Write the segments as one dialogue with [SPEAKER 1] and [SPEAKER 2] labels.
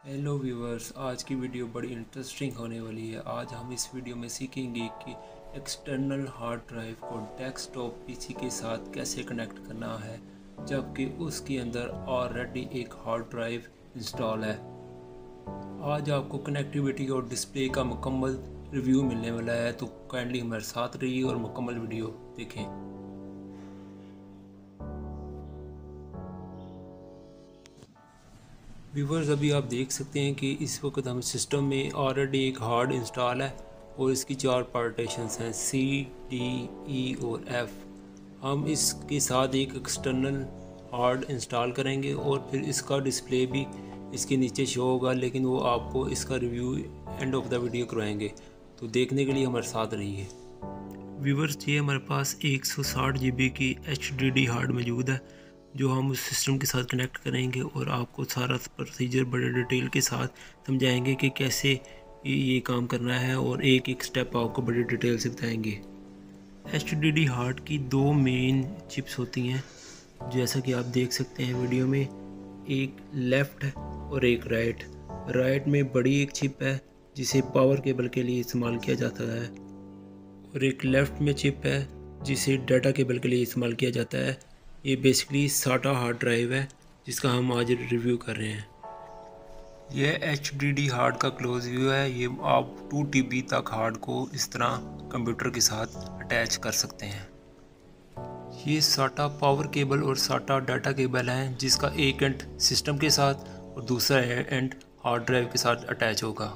[SPEAKER 1] Hello viewers, आज की video बड़ी इंटरेस्टिंग होने वाली है। आज हम इस वीडियो में सीखेंगे कि एक्सटर्नल हार्ड ड्राइव को डेस्कटॉप पीसी के साथ कैसे कनेक्ट करना है, जबकि उसके अंदर ऑलरेडी एक हार्ड ड्राइव इंस्टॉल है। आज आपको कनेक्टिविटी और डिस्प्ले का मुकम्मल रिव्यू मिलने वाला है, तो काइंडली हमारे साथ रहिए और मुकम्मल वीडियो देखें। व्यूवर्स, अभी आप देख सकते हैं कि इस वक्त हम सिस्टम में ऑलरेडी एक हार्ड इंस्टॉल है और इसकी 4 पार्टीशंस हैं, सी, डी, ई और एफ। हम इसके साथ एक एक्सटर्नल हार्ड इंस्टॉल करेंगे और फिर इसका डिस्प्ले भी इसके नीचे शो होगा, लेकिन वो आपको इसका review end of the video करवाएंगे। तो देखने के लिए हमारे साथ रहिए। व्यूवर्स, ये हमारे पास 160 GB की HDD हार्ड मौजूद है जो हम उस सिस्टम के साथ कनेक्ट करेंगे और आपको सारा प्रोसीजर बड़े डिटेल के साथ समझाएंगे कि कैसे ये काम करना है और एक एक स्टेप आपको बड़ी डिटेल से बताएंगे। HDD हार्ड की 2 मेन चिप्स होती हैं, जैसा कि आप देख सकते हैं वीडियो में। एक लेफ़्ट है और एक राइट। राइट में बड़ी एक चिप है जिसे पावर केबल के लिए इस्तेमाल किया जाता है, और एक लेफ़्ट में चिप है जिसे डाटा केबल के लिए इस्तेमाल किया जाता है। ये बेसिकली SATA हार्ड ड्राइव है जिसका हम आज रिव्यू कर रहे हैं। यह HDD हार्ड का क्लोज व्यू है। ये आप 2 TB तक हार्ड को इस तरह कंप्यूटर के साथ अटैच कर सकते हैं। ये SATA पावर केबल और SATA डाटा केबल है, जिसका एक एंड सिस्टम के साथ और दूसरा एंड हार्ड ड्राइव के साथ अटैच होगा।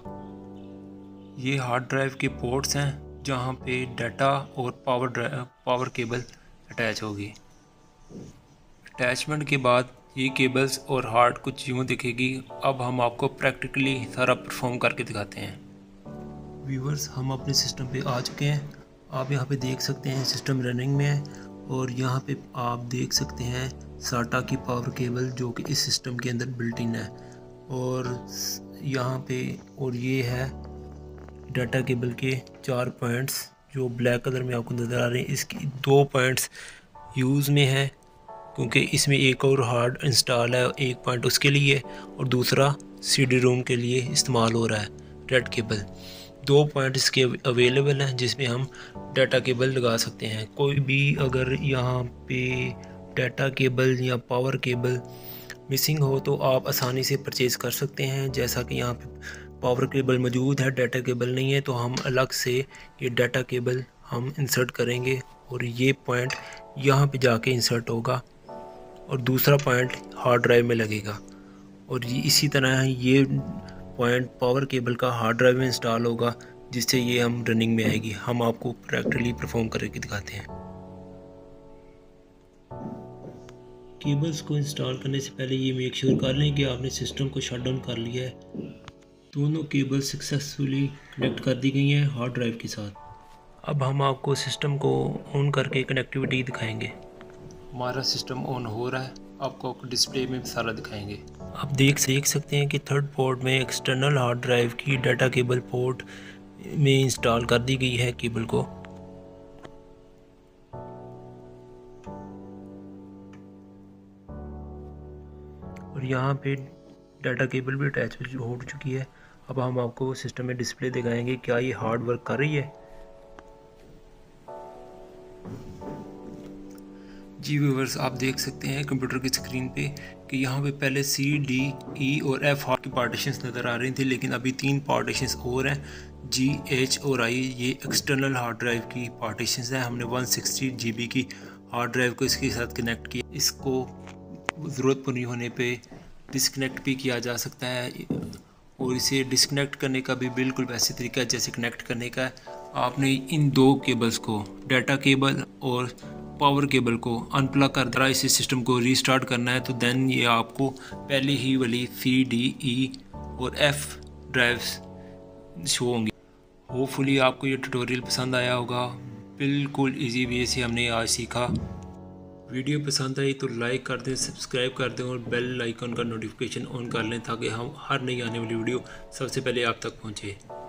[SPEAKER 1] ये हार्ड ड्राइव के पोर्ट्स हैं जहाँ पे डाटा और पावर केबल अटैच होगी। अटैचमेंट के बाद ये केबल्स और हार्ड कुछ यूँ दिखेगी। अब हम आपको प्रैक्टिकली सारा परफॉर्म करके दिखाते हैं। व्यूवर्स, हम अपने सिस्टम पे आ चुके हैं। आप यहाँ पे देख सकते हैं सिस्टम रनिंग में है, और यहाँ पे आप देख सकते हैं SATA की पावर केबल जो कि इस सिस्टम के अंदर बिल्ट इन है। और यहाँ पे और ये है डाटा केबल के 4 पॉइंट्स जो ब्लैक कलर में आपको नज़र आ रहे हैं। इसकी 2 पॉइंट्स यूज़ में है क्योंकि इसमें एक और हार्ड इंस्टॉल है। एक पॉइंट उसके लिए और दूसरा CD रोम के लिए इस्तेमाल हो रहा है। रेड केबल 2 पॉइंट इसके अवेलेबल हैं जिसमें हम डाटा केबल लगा सकते हैं। कोई भी अगर यहाँ पे डाटा केबल या पावर केबल मिसिंग हो तो आप आसानी से परचेज़ कर सकते हैं। जैसा कि यहाँ पे पावर केबल मौजूद है, डाटा केबल नहीं है, तो हम अलग से ये डाटा केबल हम इंसर्ट करेंगे और ये पॉइंट यहाँ पे जाके इंसर्ट होगा और दूसरा पॉइंट हार्ड ड्राइव में लगेगा। और ये इसी तरह ये पॉइंट पावर केबल का हार्ड ड्राइव में इंस्टॉल होगा, जिससे ये हम रनिंग में आएगी। हम आपको प्रैक्टिकली परफॉर्म करके दिखाते हैं। केबल्स को इंस्टॉल करने से पहले ये मेक श्योर कर लें कि आपने सिस्टम को शट डाउन कर लिया है। दोनों केबल सक्सेसफुली कनेक्ट कर दी गई हैं हार्ड ड्राइव के साथ। अब हम आपको सिस्टम को ऑन करके कनेक्टिविटी दिखाएंगे। हमारा सिस्टम ऑन हो रहा है, आपको डिस्प्ले में सारा दिखाएंगे। आप देख सकते हैं कि थर्ड पोर्ट में एक्सटर्नल हार्ड ड्राइव की डाटा केबल पोर्ट में इंस्टॉल कर दी गई है केबल को। और यहाँ पे डाटा केबल भी अटैच हो चुकी है। अब हम आपको सिस्टम में डिस्प्ले दिखाएंगे क्या ये हार्ड वर्क कर रही है। जी व्यूवर्स, आप देख सकते हैं कंप्यूटर की स्क्रीन पे कि यहाँ पे पहले C, D, E और F हार्ड की पार्टीशंस नज़र आ रही थी, लेकिन अभी 3 पार्टीशंस और हैं, G, H और I। ये एक्सटर्नल हार्ड ड्राइव की पार्टीशंस हैं। हमने 160 GB की हार्ड ड्राइव को इसके साथ कनेक्ट किया। इसको ज़रूरत पूरी होने पे डिसकनेक्ट भी किया जा सकता है, और इसे डिसकनेक्ट करने का भी बिल्कुल वैसे तरीका है जैसे कनेक्ट करने का है। आपने इन 2 केबल्स को, डाटा केबल और पावर केबल को अनप्लग कर देना, इस सिस्टम को रीस्टार्ट करना है, तो देन ये आपको पहले ही वाली C, D, E और F ड्राइव्स शो होंगी। होपफुली आपको ये ट्यूटोरियल पसंद आया होगा। बिल्कुल इजी वे से हमने आज सीखा। वीडियो पसंद आई तो लाइक कर दें, सब्सक्राइब कर दें और बेल आइकन का नोटिफिकेशन ऑन कर लें ताकि हम हर नई आने वाली वीडियो सबसे पहले आप तक पहुँचे।